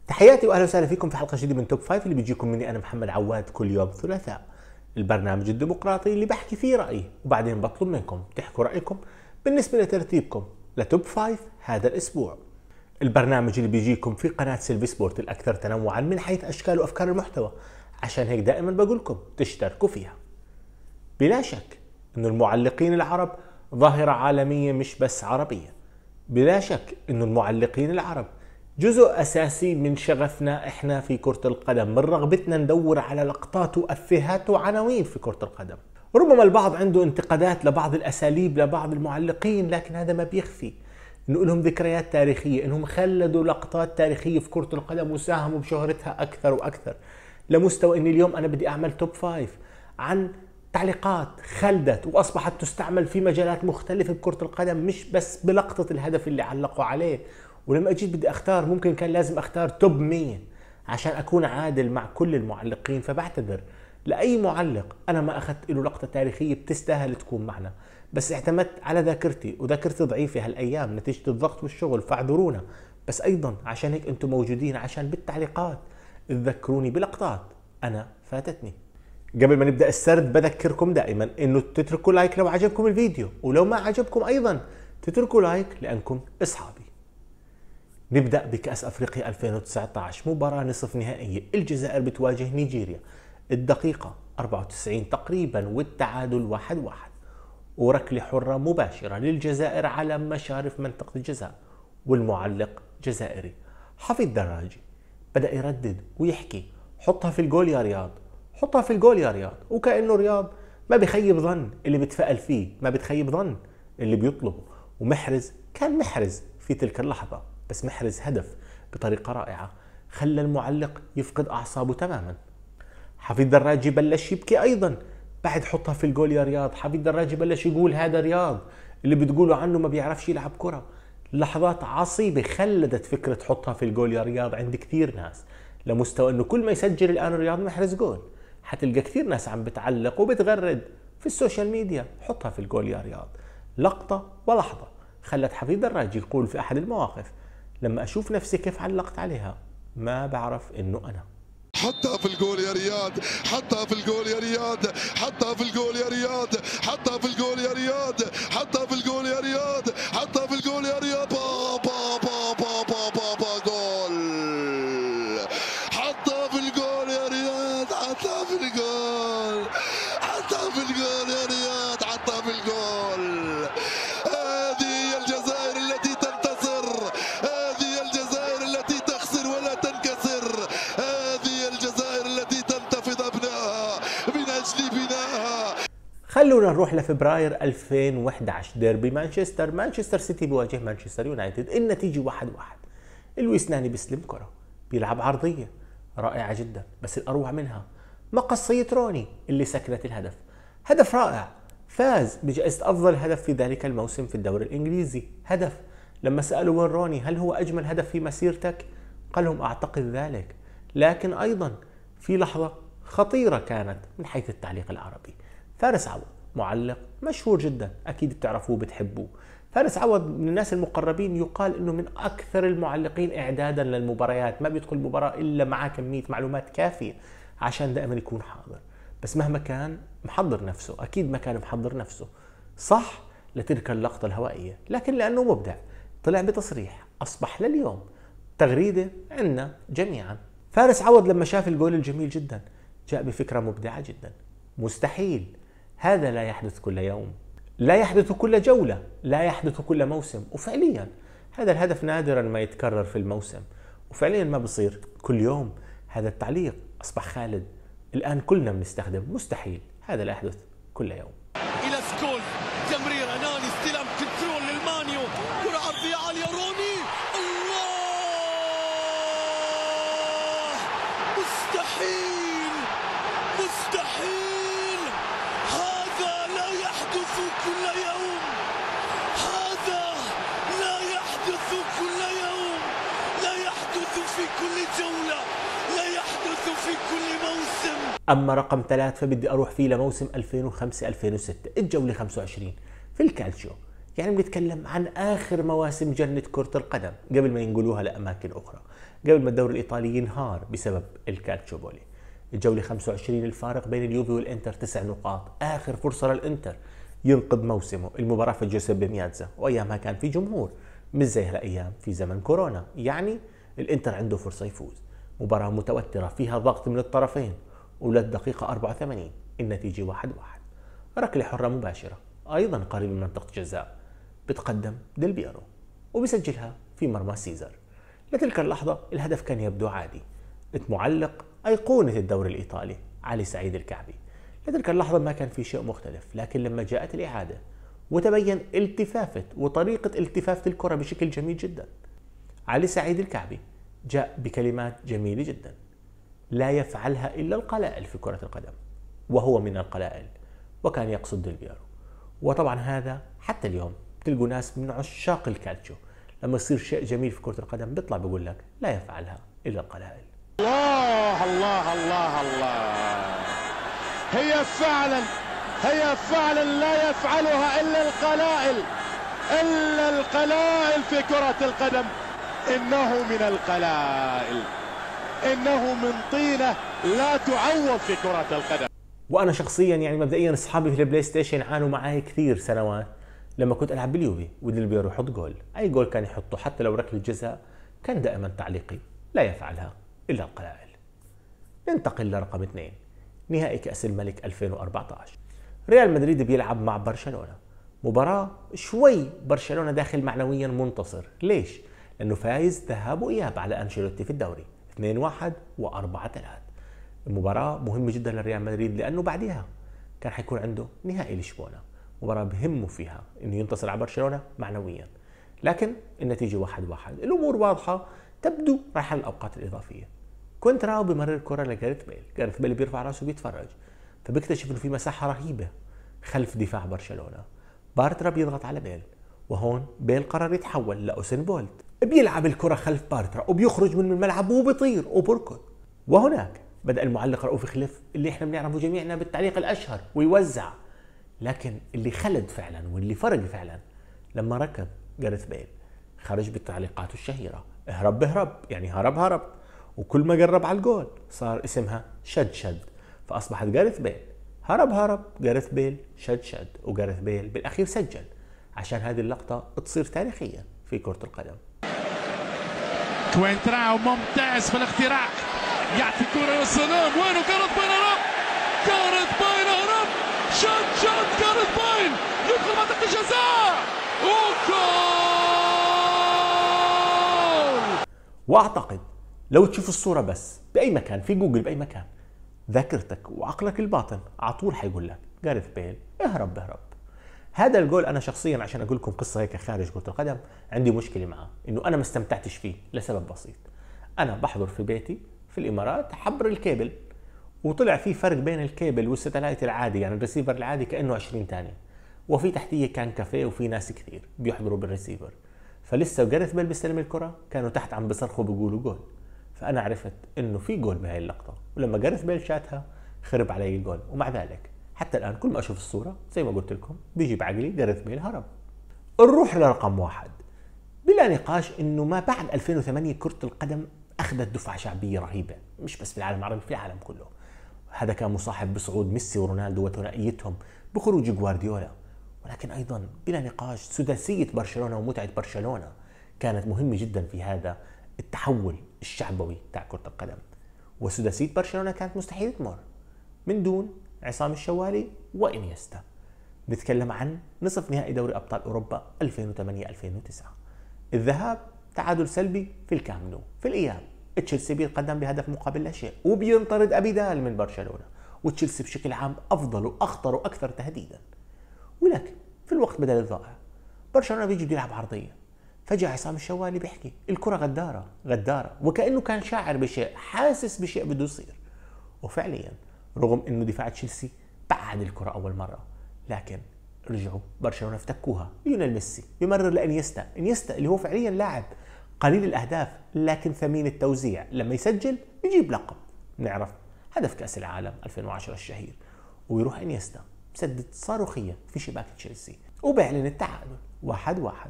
تحياتي واهلا وسهلا فيكم في حلقه جديده من توب 5 اللي بيجيكم مني انا محمد عواد كل يوم ثلاثاء. البرنامج الديمقراطي اللي بحكي فيه رايي وبعدين بطلب منكم تحكوا رايكم بالنسبه لترتيبكم لتوب 5 هذا الاسبوع. البرنامج اللي بيجيكم في قناه سيلفي سبورت الاكثر تنوعا من حيث اشكال وافكار المحتوى، عشان هيك دائما بقول لكم تشتركوا فيها. بلا شك انه المعلقين العرب ظاهره عالميه مش بس عربيه. بلا شك انه المعلقين العرب جزء أساسي من شغفنا إحنا في كرة القدم، من رغبتنا ندور على لقطات وأفيهات وعناوين في كرة القدم. ربما البعض عنده انتقادات لبعض الأساليب لبعض المعلقين، لكن هذا ما بيخفي إنه لهم ذكريات تاريخية، إنهم خلدوا لقطات تاريخية في كرة القدم وساهموا بشهرتها أكثر وأكثر، لمستوى إني اليوم أنا بدي أعمل توب 5 عن تعليقات خلدت وأصبحت تستعمل في مجالات مختلفة بكرة القدم، مش بس بلقطة الهدف اللي علقوا عليه. ولما اجيت بدي اختار ممكن كان لازم اختار توب 100 عشان اكون عادل مع كل المعلقين، فبعتذر لاي معلق انا ما اخذت له لقطه تاريخيه بتستاهل تكون معنا، بس اعتمدت على ذاكرتي وذاكرتي ضعيفه هالايام نتيجه الضغط والشغل، فاعذرونا. بس ايضا عشان هيك انتم موجودين عشان بالتعليقات تذكروني بلقطات انا فاتتني. قبل ما نبدا السرد بذكركم دائما انه تتركوا لايك لو عجبكم الفيديو، ولو ما عجبكم ايضا تتركوا لايك لانكم اصحابي. نبدأ بكأس أفريقيا 2019، مباراة نصف نهائية، الجزائر بتواجه نيجيريا، الدقيقة 94 تقريبا والتعادل 1-1، وركلة حرة مباشرة للجزائر على مشارف منطقة الجزاء، والمعلق جزائري. حفيظ دراجي بدأ يردد ويحكي حطها في الجول يا رياض، حطها في الجول يا رياض، وكأنه رياض ما بخيب ظن اللي بتفائل فيه، ما بتخيب ظن اللي بيطلبه. ومحرز كان محرز في تلك اللحظة، بس محرز هدف بطريقة رائعة خلى المعلق يفقد أعصابه تماما. حفيظ دراجي بلش يبكي أيضا بعد حطها في الجول يا رياض. حفيظ دراجي بلش يقول هذا رياض اللي بتقولوا عنه ما بيعرفش يلعب كرة. لحظات عصيبة خلدت فكرة حطها في الجول يا رياض عند كثير ناس، لمستوى أنه كل ما يسجل الآن رياض محرز جول حتلقى كثير ناس عم بتعلق وبتغرد في السوشيال ميديا حطها في الجول يا رياض. لقطة ولحظة خلت حفيظ دراجي يقول في أحد المواقف لما أشوف نفسي كيف علقت عليها ما بعرف إنه أنا. حطها في الجول يا رياض، حطها في الجول يا رياض، حطها في الجول يا رياض، حطها في الجول يا رياض، حطها في الجول يا رياض، حطها في الجول يا رياض. با با با با با با با جول. حطها في الجول يا رياض، حطها في الجول، حطها في الجول يا رياض، حطها في الجول. هذه هي الجزائر التي تنتصر، هذه الجزائر التي تخسر ولا تنكسر، هذه الجزائر التي تنتفض أبنائها من أجل بنائها. خلونا نروح لفبراير 2011، ديربي مانشستر سيتي بيواجه مانشستر يونايتد، النتيجة 1-1. لويس ناني بيستلم كرة بيلعب عرضية رائعة جدا، بس الأروع منها مقصية روني اللي سكنت الهدف. هدف رائع فاز بجائزة أفضل هدف في ذلك الموسم في الدوري الإنجليزي. هدف لما سألوا وين روني هل هو أجمل هدف في مسيرتك؟ قال لهم أعتقد ذلك. لكن أيضا في لحظة خطيرة كانت من حيث التعليق العربي. فارس عوض معلق مشهور جدا أكيد بتعرفوه وبتحبوه. فارس عوض من الناس المقربين، يقال انه من اكثر المعلقين اعدادا للمباريات، ما بيدخل المباراة الا معاه كمية معلومات كافية عشان دائما يكون حاضر. بس مهما كان محضر نفسه، اكيد ما كان محضر نفسه صح لتلك اللقطة الهوائية، لكن لانه مبدع طلع بتصريح اصبح لليوم تغريدة عندنا جميعا. فارس عوض لما شاف الجول الجميل جدا جاء بفكرة مبدعة جدا. مستحيل هذا لا يحدث كل يوم، لا يحدث كل جولة، لا يحدث كل موسم، وفعليا هذا الهدف نادرا ما يتكرر في الموسم، وفعليا ما بصير كل يوم. هذا التعليق أصبح خالد، الآن كلنا بنستخدم مستحيل هذا لا يحدث كل يوم. إلى سكول، تمرير أناني، استلام كنترول للمانيو، كرة عرضية عالية روني، الله، مستحيل، مستحيل، هذا لا يحدث كل يوم، هذا لا يحدث كل يوم، لا يحدث في كل جولة، لا يحدث في كل موسم. أما رقم 3 فبدي أروح فيه لموسم 2005-2006، الجولة 25 في الكالتشيو. يعني بنتكلم عن آخر مواسم جنة كرة القدم قبل ما ينقلوها لأماكن أخرى. قبل ما الدوري الإيطالي ينهار بسبب الكالتشوبولي. الجولة 25 الفارق بين اليوفي والإنتر 9 نقاط، آخر فرصة للإنتر ينقذ موسمه. المباراة في جوزيبي مياتزا، وأيامها كان في جمهور مش زي هالأيام في زمن كورونا، يعني الإنتر عنده فرصة يفوز. مباراة متوترة فيها ضغط من الطرفين، وللدقيقة 84 النتيجة 1-1. ركلة حرة مباشرة أيضا قريب من منطقة جزاء، بتقدم ديل بيرو وبيسجلها في مرمى سيزر. لتلك اللحظة الهدف كان يبدو عادي. معلق أيقونة الدوري الإيطالي علي سعيد الكعبي. لتلك اللحظة ما كان في شيء مختلف، لكن لما جاءت الإعادة وتبين التفافة وطريقة التفافة الكرة بشكل جميل جدا، علي سعيد الكعبي جاء بكلمات جميلة جدا لا يفعلها إلا القلائل في كرة القدم، وهو من القلائل، وكان يقصد ديل بيرو. وطبعا هذا حتى اليوم تلقوا ناس من عشاق الكالتشو لما يصير شيء جميل في كرة القدم بيطلع بيقول لك لا يفعلها إلا القلائل. الله الله الله الله، هي فعلا لا يفعلها إلا القلائل، إلا القلائل في كرة القدم. إنه من القلائل، إنه من طينة لا تعوض في كرة القدم. وأنا شخصيا يعني مبدئيا أصحابي في البلاي ستيشن عانوا معي كثير سنوات لما كنت ألعب باليوفي وديل بيرو يحط جول، أي جول كان يحطه حتى لو ركلة جزاء كان دائما تعليقي لا يفعلها إلا القلائل. ننتقل لرقم 2، نهائي كأس الملك 2014. ريال مدريد بيلعب مع برشلونة، مباراة شوي برشلونة داخل معنويا منتصر. ليش؟ لأنه فايز ذهاب وإياب على أنشيلوتي في الدوري 2-1 و4-3. المباراة مهمة جدا لريال مدريد لأنه بعدها كان حيكون عنده نهائي لشبونة، مباراة بهمه فيها إنه ينتصر على برشلونة معنويا. لكن النتيجة 1-1، الأمور واضحة تبدو رايحة للأوقات الإضافية. كونتراو بمرر كرة لجاريث بيل، جاريث بيل بيرفع راسه بيتفرج، فبيكتشف إنه في مساحة رهيبة خلف دفاع برشلونة. بارترا بيضغط على بيل، وهون بيل قرر يتحول لأوسين بولت، بيلعب الكرة خلف بارترا وبيخرج من الملعب وبيطير وبركض. وهناك بدأ المعلق رؤوف خليف اللي احنا بنعرفه جميعنا بالتعليق الأشهر ويوزع، لكن اللي خلد فعلا واللي فرق فعلا لما ركض جاريث بيل، خرج بتعليقاته الشهيرة اهرب بهرب، يعني هرب، وكل ما قرب على الجول صار اسمها شد، فأصبحت جاريث بيل هرب جاريث بيل شد، وجاريث بيل بالأخير سجل عشان هذه اللقطة تصير تاريخية في كرة القدم. كوينتراو ممتاز في الاختراق، يعطي كرة يا سلام، وينه جاريث بيل هرب، شوت جاريث بيل يدخل منطقة الجزاء وجول. واعتقد لو تشوف الصورة بس بأي مكان في جوجل بأي مكان، ذاكرتك وعقلك الباطن على طول حيقول لك جاريث بيل اهرب. هذا الجول انا شخصيا عشان اقول لكم قصة هيك خارج كرة القدم عندي مشكلة معه، انه انا ما استمتعتش فيه لسبب بسيط. انا بحضر في بيتي في الامارات حبر الكيبل، وطلع في فرق بين الكيبل والستلايت العادي، يعني الريسيفر العادي كأنه 20 ثانية، وفي تحتيه كان كافيه وفي ناس كثير بيحضروا بالريسيفر. فلسه جاريث بيل بيستلم الكرة كانوا تحت عم بيصرخوا بيقولوا جول، فانا عرفت انه في جول بهاي اللقطة، ولما جاريث بيل شاتها خرب علي الجول. ومع ذلك حتى الان كل ما اشوف الصورة زي ما قلت لكم بيجي بعقلي جاريث بيل هرب. نروح لرقم 1، بلا نقاش انه ما بعد 2008 كرة القدم اخذت دفعة شعبية رهيبة، مش بس في العالم العربي، في العالم كله. هذا كان مصاحب بصعود ميسي ورونالدو وثنائيتهم، بخروج جوارديولا، ولكن ايضا بلا نقاش سداسية برشلونة ومتعة برشلونة كانت مهمة جدا في هذا التحول الشعبوي تاع كرة القدم. وسداسية برشلونة كانت مستحيل تمر من دون عصام الشوالي وإنيستا. نتكلم عن نصف نهائي دوري أبطال أوروبا 2008-2009. الذهاب تعادل سلبي في الكامب نو، في الإياب تشيلسي بيتقدم بهدف مقابل لا شيء وبينطرد أبيدال من برشلونة، وتشيلسي بشكل عام أفضل وأخطر وأكثر تهديدا. ولكن في الوقت بدل الضائع برشلونة بيجي بيلعب عرضية، فجأة عصام الشوالي بيحكي الكرة غدارة، وكأنه كان شاعر بشيء، حاسس بشيء بده يصير. وفعليا رغم انه دفاع تشيلسي بعد الكرة اول مرة، لكن رجعوا برشلونة افتكوها. ليونيل ميسي يمرر لانيستا، اللي هو فعليا لاعب قليل الاهداف لكن ثمين التوزيع، لما يسجل يجيب لقب. نعرف هدف كأس العالم 2010 الشهير، ويروح انيستا مسدد صاروخية في شباك تشيلسي وبيعلن التعادل 1-1.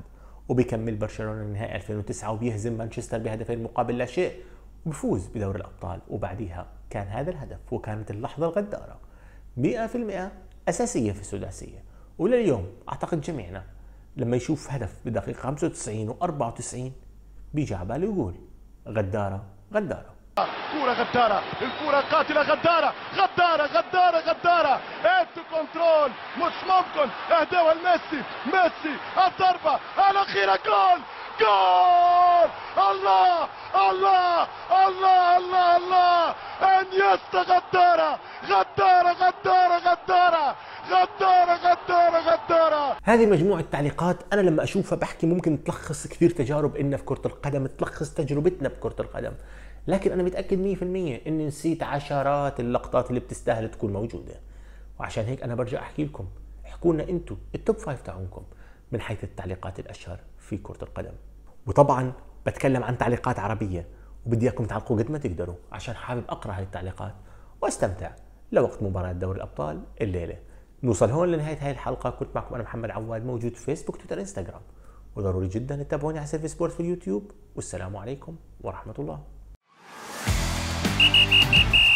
وبيكمل برشلونة نهائي 2009 وبيهزم مانشستر بهدفين مقابل لا شيء وبفوز بدوري الأبطال. وبعديها كان هذا الهدف وكانت اللحظة الغدارة 100% أساسية في السداسية. ولليوم أعتقد جميعنا لما يشوف هدف بدقيقة 95 و94 بيجي على باله يقول غدارة غدارة. كرة غدارة، الكرة قاتلة، غدارة غدارة غدارة غدارة، انتو كنترول مش ممكن، اهداها لميسي، ميسي الضربة الأخيرة، جول جول، الله الله الله الله الله، انيستا غدارة غدارة غدارة غدارة غدارة غدارة غدارة. هذه مجموعة تعليقات أنا لما أشوفها بحكي ممكن تلخص كثير تجارب إلنا في كرة القدم، تلخص تجربتنا بكرة القدم، لكن أنا متأكد 100% إني نسيت عشرات اللقطات اللي بتستاهل تكون موجودة. وعشان هيك أنا برجع أحكي لكم، احكوا لنا أنتم التوب 5 تاعونكم من حيث التعليقات الأشهر في كرة القدم. وطبعا بتكلم عن تعليقات عربية وبدي إياكم تعلقوا قد ما تقدروا عشان حابب أقرأ هاي التعليقات واستمتع لوقت مباراة دوري الأبطال الليلة. نوصل هون لنهاية هاي الحلقة. كنت معكم أنا محمد عواد، موجود في فيسبوك تويتر انستغرام، وضروري جدا تتابعوني على سيرفي سبورت في اليوتيوب. والسلام عليكم ورحمة الله.